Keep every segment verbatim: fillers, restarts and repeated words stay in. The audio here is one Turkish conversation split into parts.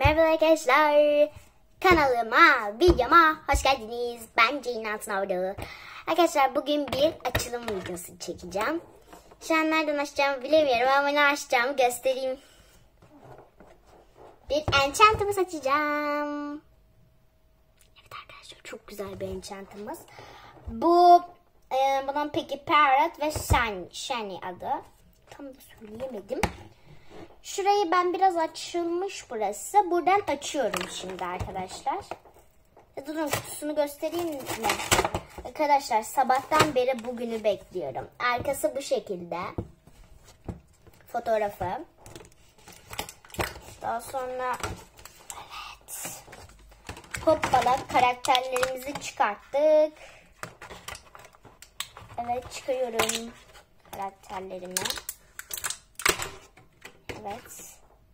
Merhaba arkadaşlar. Kanalıma, videoma hoş geldiniz. Ben Ceylin Altınordu. Arkadaşlar bugün bir açılım videosu çekeceğim. Şu an nereden açacağımı bilemiyorum ama ne açacağımı göstereyim. Bir enchantımız açacağım. Evet arkadaşlar, çok güzel bir enchantımız. Bu e, bunun peki Parrot ve Shiny, Shiny adı. Tam da söyleyemedim. Şurayı ben biraz açılmış burası. Buradan açıyorum şimdi arkadaşlar. E, durun kutusunu göstereyim mi? Arkadaşlar sabahtan beri bugünü bekliyorum. Arkası bu şekilde. Fotoğrafı. Daha sonra evet. Hoppala karakterlerimizi çıkarttık. Evet, çıkıyorum karakterlerimi. Evet.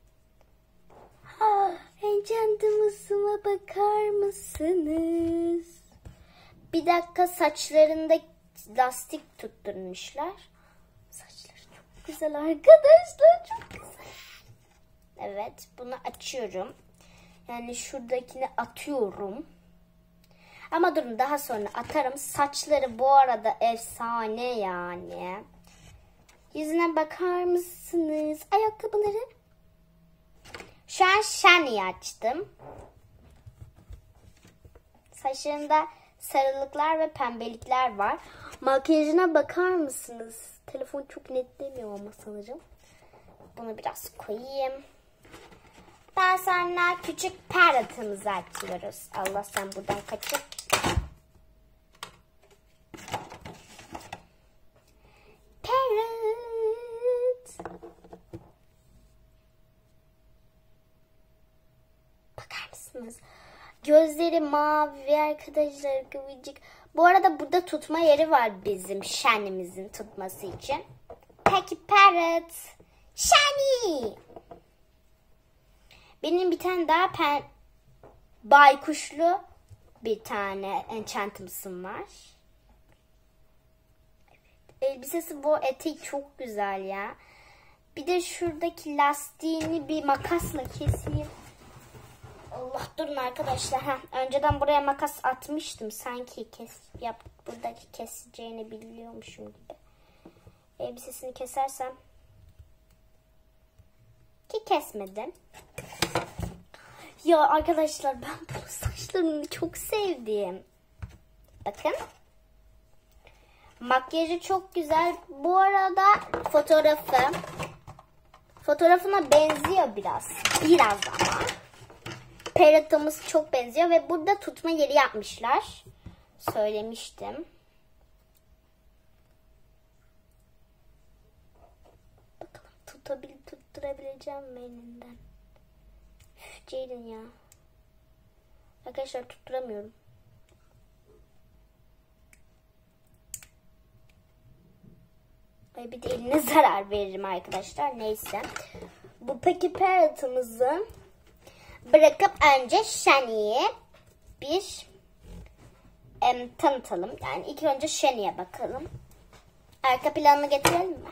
Ah, enchantımızıma bakar mısınız? Bir dakika, saçlarında lastik tutturmuşlar. Saçları çok güzel arkadaşlar, çok güzel. Evet, bunu açıyorum. Yani şuradakini atıyorum. Ama durun, daha sonra atarım. Saçları bu arada efsane yani. Yüzüne bakar mısınız? Ayakkabıları. Şu an Shany'yi açtım. Saçlarında sarılıklar ve pembelikler var. Makyajına bakar mısınız? Telefon çok netlemiyor ama sanırım. Bunu biraz koyayım. Daha sonra küçük Parrot'ımızı açıyoruz. Allah, sen buradan kaçır. Bakar mısınız? Gözleri mavi arkadaşlar, kıvırcık. Bu arada burada tutma yeri var bizim Shany'mizin tutması için. Peki Parrot. Shany. Benim bir tane daha pen baykuşlu bir tane enchantımsım var. Evet. Elbisesi, bu eteği çok güzel ya. Bir de şuradaki lastiğini bir makasla keseyim. Allah, durun arkadaşlar. Heh, önceden buraya makas atmıştım. Sanki kes, yap, buradaki keseceğini biliyormuşum gibi. Elbisesini kesersem. Ki kesmedim. Ya arkadaşlar, ben bu saçlarını çok sevdim. Bakın. Makyajı çok güzel. Bu arada fotoğrafı. Fotoğrafına benziyor biraz. Biraz ama. Parrot'ımız çok benziyor ve burada tutma yeri yapmışlar. Söylemiştim. Bakalım tutabil tutturabileceğim mi elinden? Üf, Ceylin ya. Arkadaşlar tutturamıyorum. Ay, bir de eline zarar veririm arkadaşlar. Neyse. Bu peki Parrot'ımızı bırakıp önce Shany'ye bir em, tanıtalım. Yani ilk önce Shany'ye bakalım. Arka planını getirelim mi?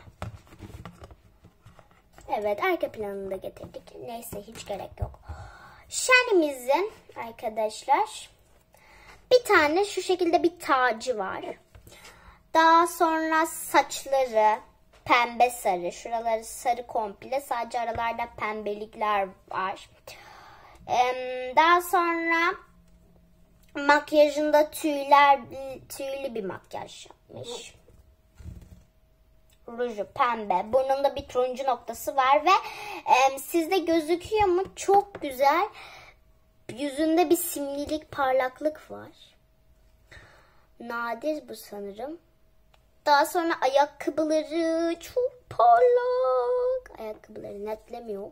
Evet, arka planını da getirdik. Neyse, hiç gerek yok. Shany'mizin arkadaşlar bir tane şu şekilde bir tacı var. Daha sonra saçları pembe sarı. Şuraları sarı komple. Sadece aralarda pembelikler var. Daha sonra makyajında tüyler, tüylü bir makyaj yapmış. Ruju pembe. Burnunda bir turuncu noktası var ve e, sizde gözüküyor mu? Çok güzel. Yüzünde bir simlilik, parlaklık var. Nadir bu sanırım. Daha sonra ayakkabıları çok parlak. Ayakkabıları netlemiyor.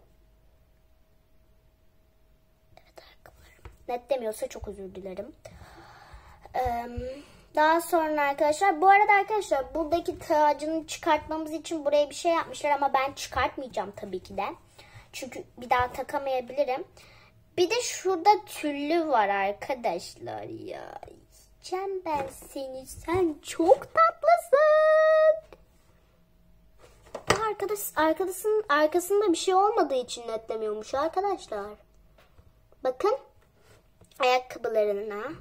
Netlemiyorsa çok özür dilerim. Ee, daha sonra arkadaşlar, bu arada arkadaşlar buradaki tacını çıkartmamız için buraya bir şey yapmışlar ama ben çıkartmayacağım tabii ki de. Çünkü bir daha takamayabilirim. Bir de şurada tüllü var arkadaşlar ya. Yiyeceğim ben seni. Sen çok tatlısın. Arkadaş, arkadaşın arkasında bir şey olmadığı için netlemiyormuş arkadaşlar. Bakın ayakkabılarına.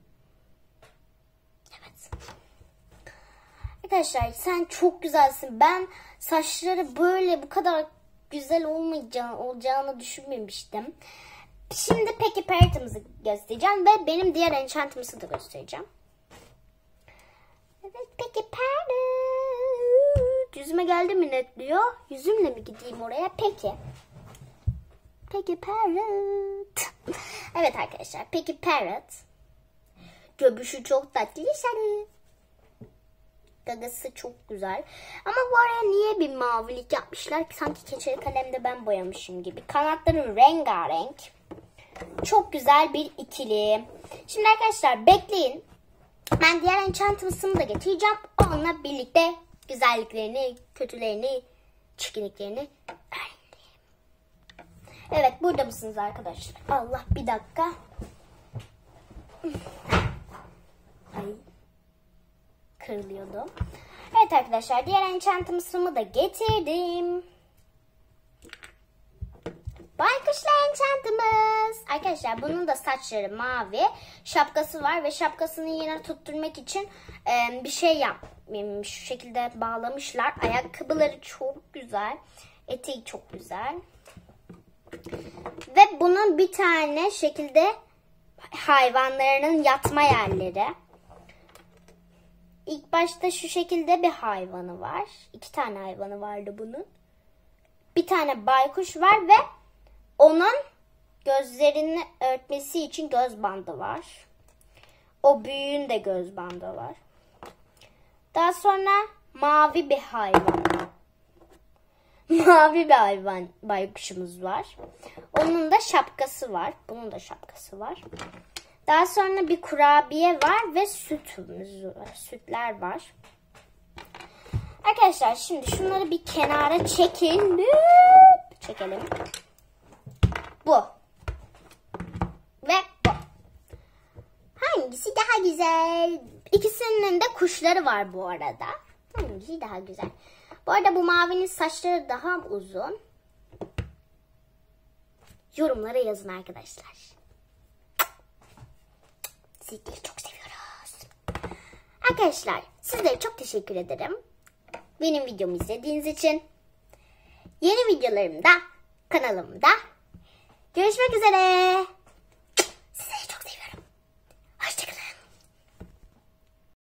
Evet. Arkadaşlar sen çok güzelsin. Ben saçları böyle bu kadar güzel olmayacağını, olacağını düşünmemiştim. Şimdi peki parrot'ımızı göstereceğim ve benim diğer enchantımızı da göstereceğim. Evet peki parrot. Yüzüme geldi mi netliyor? Yüzümle mi gideyim oraya? Peki. Peki parrot. Evet arkadaşlar peki parrot. Göbüşü çok tatlı sarı. Gagası çok güzel. Ama bu araya niye bir mavilik yapmışlar ki? Sanki keçeli kalemde ben boyamışım gibi. Kanatları rengarenk. Çok güzel bir ikili. Şimdi arkadaşlar bekleyin. Ben diğer enchantımızını da getireceğim. Onunla birlikte güzelliklerini, kötülerini, çirkinliklerini öğreneyim. Evet burada mısınız arkadaşlar? Allah bir dakika. Ay. Kırılıyordu. Evet arkadaşlar diğer enchantımızımı da getirdim. Baykuşla enchantımız. Arkadaşlar bunun da saçları mavi. Şapkası var ve şapkasını yine tutturmak için e, bir şey yapmış. Şu şekilde bağlamışlar. Ayakkabıları çok güzel. Eteği çok güzel. Ve bunun bir tane şekilde hayvanlarının yatma yerleri. İlk başta şu şekilde bir hayvanı var. İki tane hayvanı vardı bunun. Bir tane baykuş var ve onun gözlerini örtmesi için göz bandı var. O büyüğün de göz bandı var. Daha sonra mavi bir hayvan. Mavi bir hayvan baykuşumuz var. Onun da şapkası var. Bunun da şapkası var. Daha sonra bir kurabiye var ve sütümüz var. Sütler var. Arkadaşlar şimdi şunları bir kenara çekelim. Çekelim. Bu. Ve bu. Hangisi daha güzel? İkisinin de kuşları var bu arada. Hangisi daha güzel? Bu arada bu mavinin saçları daha uzun. Yorumlara yazın arkadaşlar. Sizleri çok seviyoruz. Arkadaşlar sizlere çok teşekkür ederim. Benim videomu izlediğiniz için. Yeni videolarımda kanalımda görüşmek üzere.